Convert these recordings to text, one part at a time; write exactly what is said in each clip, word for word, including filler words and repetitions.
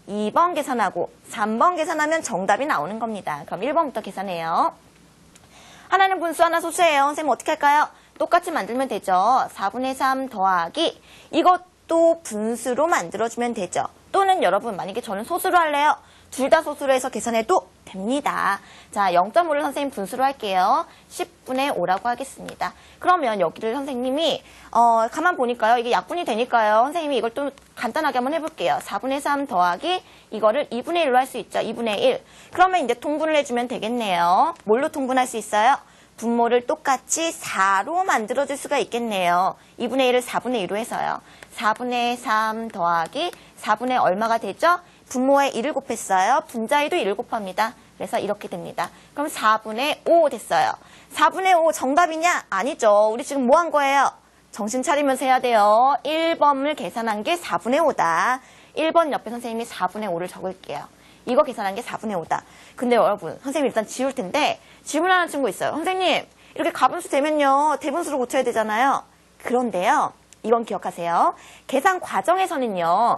이 번 계산하고 삼 번 계산하면 정답이 나오는 겁니다. 그럼 일 번부터 계산해요. 하나는 분수, 하나 소수예요. 선생님 어떻게 할까요? 똑같이 만들면 되죠. 사분의 삼 더하기 이것도 분수로 만들어주면 되죠. 또는 여러분 만약에 저는 소수로 할래요. 둘 다 소수로 해서 계산해도 됩니다. 자, 영 점 오를 선생님 분수로 할게요. 십분의 오라고 하겠습니다. 그러면 여기를 선생님이 어, 가만 보니까요. 이게 약분이 되니까요. 선생님이 이걸 또 간단하게 한번 해볼게요. 사분의 삼 더하기 이거를 이분의 일로 할 수 있죠. 이분의 일. 그러면 이제 통분을 해주면 되겠네요. 뭘로 통분할 수 있어요? 분모를 똑같이 사로 만들어줄 수가 있겠네요. 이분의 일을 사분의 이로 해서요. 사분의 삼 더하기 사분의 얼마가 되죠? 분모에 일을 곱했어요. 분자에도 일을 곱합니다. 그래서 이렇게 됩니다. 그럼 사분의 오 됐어요. 사분의 오 정답이냐? 아니죠. 우리 지금 뭐 한 거예요? 정신 차리면서 해야 돼요. 일 번을 계산한 게 사분의 오다. 일 번 옆에 선생님이 사분의 오를 적을게요. 이거 계산한 게 사분의 오다. 근데 여러분, 선생님 일단 지울 텐데 질문하는 친구 있어요. 선생님, 이렇게 가분수 되면요. 대분수로 고쳐야 되잖아요. 그런데요. 이건 기억하세요. 계산 과정에서는요.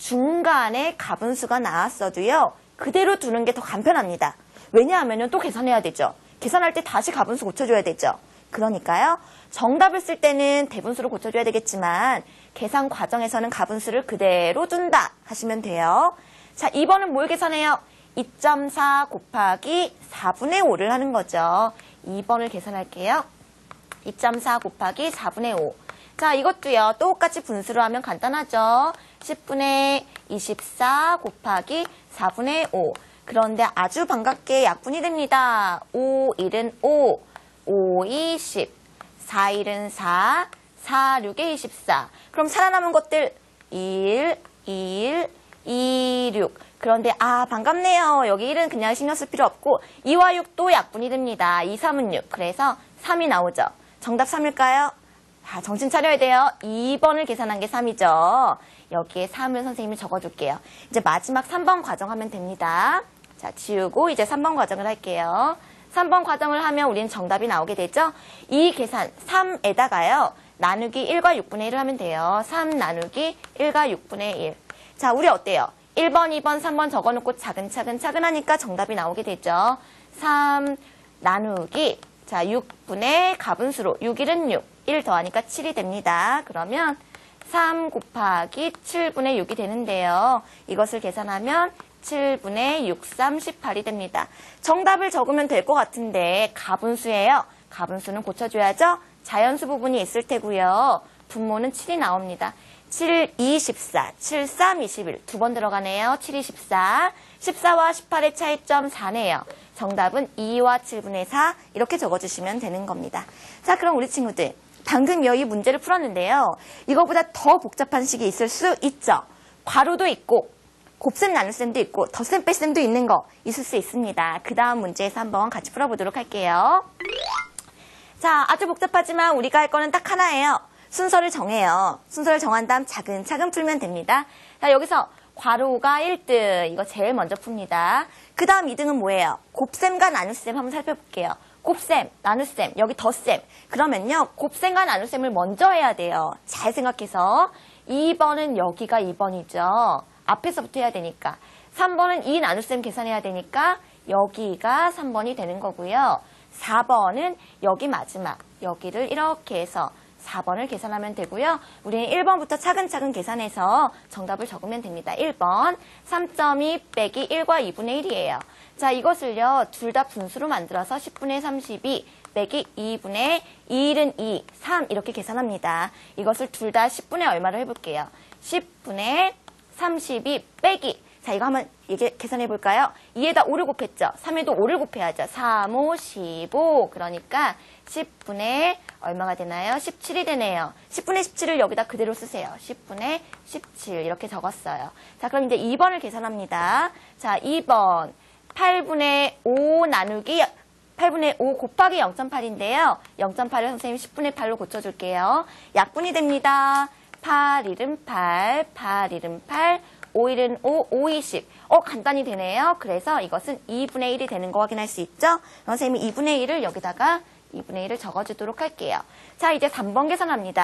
중간에 가분수가 나왔어도요. 그대로 두는 게 더 간편합니다. 왜냐하면 또 계산해야 되죠. 계산할 때 다시 가분수 고쳐줘야 되죠. 그러니까요. 정답을 쓸 때는 대분수로 고쳐줘야 되겠지만 계산 과정에서는 가분수를 그대로 둔다 하시면 돼요. 자, 이 번은 뭘 계산해요? 이 점 사 곱하기 사분의 오를 하는 거죠. 이 번을 계산할게요. 이 점 사 곱하기 사분의 오. 자, 이것도요. 똑같이 분수로 하면 간단하죠. 십분의 이십사 곱하기 사분의 오. 그런데 아주 반갑게 약분이 됩니다. 오, 일은 오, 오, 이, 십, 사, 일은 사, 사, 육에 이십사. 그럼 살아남은 것들 일, 일, 이, 육. 그런데 아 반갑네요. 여기 일은 그냥 신경 쓸 필요 없고 이와 육도 약분이 됩니다. 이, 삼은 육. 그래서 삼이 나오죠. 정답 삼일까요? 아, 정신 차려야 돼요. 이 번을 계산한 게 삼이죠. 여기에 삼을 선생님이 적어줄게요. 이제 마지막 삼 번 과정하면 됩니다. 자, 지우고 이제 삼 번 과정을 할게요. 삼 번 과정을 하면 우리는 정답이 나오게 되죠. 이 계산 삼에다가요. 나누기 일과 육분의 일을 하면 돼요. 삼 나누기 일과 육분의 일. 자, 우리 어때요? 일 번, 이 번, 삼 번 적어놓고 차근차근 차근 하니까 정답이 나오게 되죠. 삼 나누기 자 육분의 가분수로 육, 일은 육. 일 더하니까 칠이 됩니다. 그러면 삼 곱하기 칠분의 육이 되는데요. 이것을 계산하면 칠분의 육, 삼, 십팔이 됩니다. 정답을 적으면 될 것 같은데 가분수예요. 가분수는 고쳐줘야죠. 자연수 부분이 있을 테고요. 분모는 칠이 나옵니다. 칠, 이, 십사, 칠, 삼, 이십일. 두 번 들어가네요. 칠, 이, 십사. 십사와 십팔의 차이점 사네요. 정답은 이와 칠분의 사 이렇게 적어주시면 되는 겁니다. 자, 그럼 우리 친구들 방금요 이 문제를 풀었는데요. 이거보다 더 복잡한 식이 있을 수 있죠. 괄호도 있고 곱셈 나눗셈도 있고 덧셈 뺄셈도 있는 거 있을 수 있습니다. 그 다음 문제에서 한번 같이 풀어보도록 할게요. 자, 아주 복잡하지만 우리가 할 거는 딱 하나예요. 순서를 정해요. 순서를 정한 다음 차근차근 풀면 됩니다. 자, 여기서 괄호가 일 등, 이거 제일 먼저 풉니다. 그 다음 이 등은 뭐예요? 곱셈과 나눗셈 한번 살펴볼게요. 곱셈, 나눗셈, 여기 덧셈. 그러면요, 곱셈과 나눗셈을 먼저 해야 돼요. 잘 생각해서. 이 번은 여기가 이 번이죠. 앞에서부터 해야 되니까. 삼 번은 이 나눗셈 계산해야 되니까 여기가 삼 번이 되는 거고요. 사 번은 여기 마지막, 여기를 이렇게 해서 사 번을 계산하면 되고요. 우리는 일 번부터 차근차근 계산해서 정답을 적으면 됩니다. 일 번, 삼 점 이 빼기 일과 이분의 일이에요. 자, 이것을요, 둘 다 분수로 만들어서 십분의 삼십이 빼기 이분의 일은 이, 삼 이렇게 계산합니다. 이것을 둘 다 십분의 얼마로 해볼게요. 십분의 삼십이 빼기, 자, 이거 한번 이게 계산해 볼까요? 이에다 오를 곱했죠. 삼에도 오를 곱해야죠. 삼, 오, 십오. 그러니까 십분의 얼마가 되나요? 십칠이 되네요. 십분의 십칠을 여기다 그대로 쓰세요. 십분의 십칠 이렇게 적었어요. 자, 그럼 이제 이 번을 계산합니다. 자, 이 번 팔분의 오 나누기 팔분의 오 곱하기 영 점 팔인데요. 영 점 팔을 선생님이 십분의 팔로 고쳐줄게요. 약분이 됩니다. 팔, 일은 팔, 팔, 일은 팔, 오, 일은 오, 오, 이십. 어, 간단히 되네요. 그래서 이것은 이분의 일이 되는 거 확인할 수 있죠? 선생님이 이분의 일을 여기다가 이분의 일을 적어주도록 할게요. 자, 이제 삼 번 계산합니다.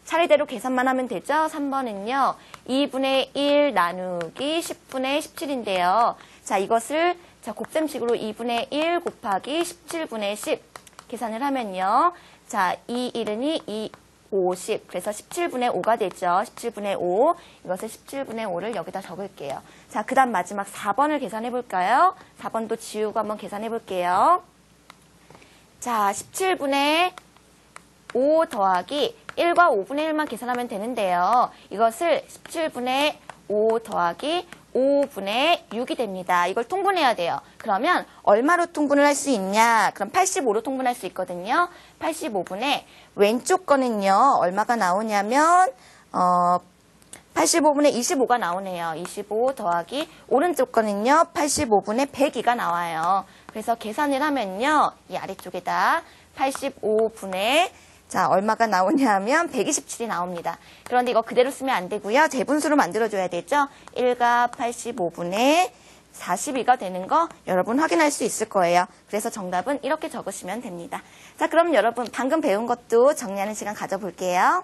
차례대로 계산만 하면 되죠. 삼 번은요. 이분의 일 나누기 십분의 십칠인데요. 자, 이것을 자, 곱셈식으로 이분의 일 곱하기 십칠분의 십 계산을 하면요. 자, 이 일은 이, 오십. 그래서 십칠분의 오가 되죠. 십칠분의 오. 이것을 십칠분의 오를 여기다 적을게요. 자, 그 다음 마지막 사 번을 계산해 볼까요? 사 번도 지우고 한번 계산해 볼게요. 자, 십칠분의 오 더하기 일과 오분의 일만 계산하면 되는데요. 이것을 십칠분의 오 더하기 오분의 육이 됩니다. 이걸 통분해야 돼요. 그러면 얼마로 통분을 할 수 있냐? 그럼 팔십오로 통분할 수 있거든요. 팔십오분의 왼쪽 거는요. 얼마가 나오냐면 어, 팔십오분의 이십오가 나오네요. 이십오 더하기 오른쪽 거는요. 팔십오분의 백이가 나와요. 그래서 계산을 하면요. 이 아래쪽에다 팔십오분의 자, 얼마가 나오냐면 백이십칠이 나옵니다. 그런데 이거 그대로 쓰면 안 되고요. 제분수로 만들어줘야 되죠. 일과 팔십오분의 사십이가 되는 거 여러분 확인할 수 있을 거예요. 그래서 정답은 이렇게 적으시면 됩니다. 자, 그럼 여러분 방금 배운 것도 정리하는 시간 가져볼게요.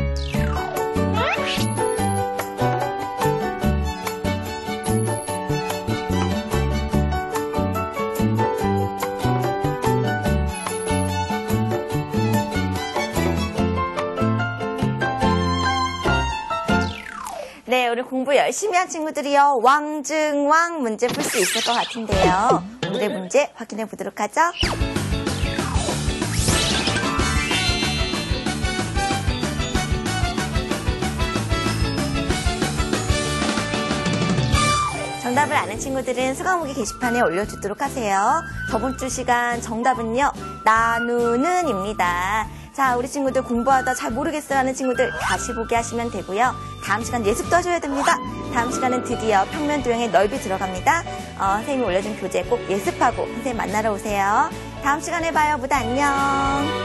네, 우리 공부 열심히 한 친구들이요. 왕증왕 문제 풀 수 있을 것 같은데요. 오늘의 문제 확인해 보도록 하죠. 정답을 아는 친구들은 수강후기 게시판에 올려주도록 하세요. 저번 주 시간 정답은요. 나누는 입니다. 자, 우리 친구들 공부하다 잘 모르겠어요 하는 친구들 다시 보기 하시면 되고요. 다음 시간 예습도 하셔야 됩니다. 다음 시간은 드디어 평면 도형에 넓이 들어갑니다. 어, 선생님이 올려준 교재 꼭 예습하고 선생님 만나러 오세요. 다음 시간에 봐요. 모두 안녕.